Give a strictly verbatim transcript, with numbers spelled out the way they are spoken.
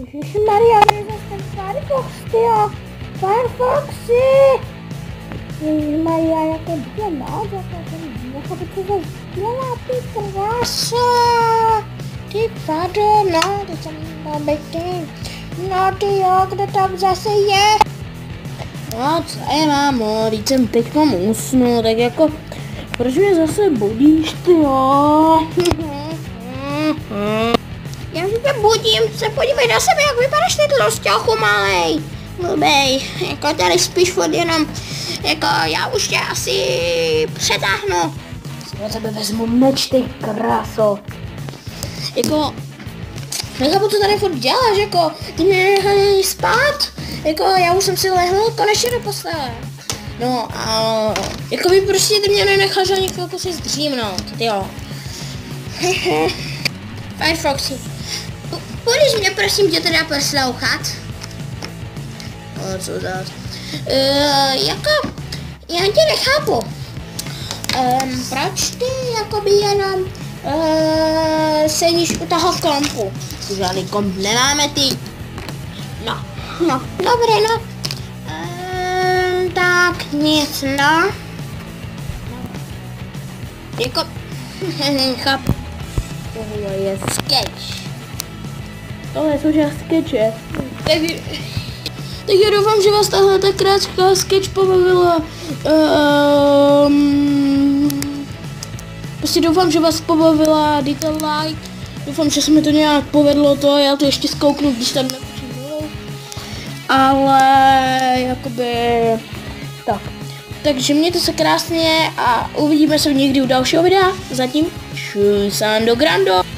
Ježišmarja, kde je zase ten Firefox, tyjo? Firefoxy! Ježišmarja, jako dvě noc, jako ten nechápu, co zase dělá, ty krása! Ty vado, no, teď jsem baběky. No ty jo, kde tam zase je? No co je, mámo, teď jsem teď mám usnu, tak jako, proč mě zase budíš, ty jo? Já tě budím, se podívej na sebe, jak vypadáš ty tlosťochu malej. Blbej, jako tady spíš furt jenom, jako já už tě asi přetáhnu. Si na sebe vezmu meč, ty kráso. Jako, nechápu, co tady furt děláš, jako, ty mě nenechají spát. Jako, já už jsem si lehl konečně do postele. No a jako by prostě ty mě nenecháš ani chvilku si zdřímnout, jo. Firefoxy, budeš mě prosím tě teda poslouchat? No co zás? Uh, jako, já tě nechápu. Um, proč ty jakoby jenom uh, sedíš u toho kompu? Žádný komp nemáme, ty. No, no, dobré, no. Um, tak nic, no. Jako, nechápu. Tohle je sketch. Tohle je součást sketche. Tak, tak já doufám, že vás tahle ta krátká sketch pobavila. Um, prostě doufám, že vás pobavila, dejte like. Doufám, že se mi to nějak povedlo to, já to ještě zkouknu, když tam nepřijdu dolů. Ale jakoby tak. Takže mějte se krásně a uvidíme se někdy u dalšího videa. Zatím šusando grando.